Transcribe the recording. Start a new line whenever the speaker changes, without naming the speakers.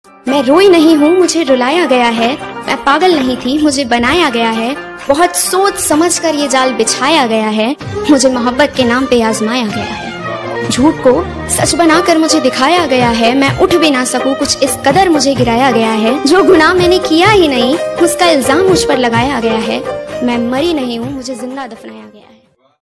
मैं रोई नहीं हूँ, मुझे रुलाया गया है। मैं पागल नहीं थी, मुझे बनाया गया है। बहुत सोच समझ कर ये जाल बिछाया गया है। मुझे मोहब्बत के नाम पे आजमाया गया है। झूठ को सच बनाकर मुझे दिखाया गया है। मैं उठ भी ना सकूं, कुछ इस कदर मुझे गिराया गया है। जो गुनाह मैंने किया ही नहीं, उसका इल्जाम मुझ पर लगाया गया है। मैं मरी नहीं हूँ, मुझे जिंदा दफनाया गया है।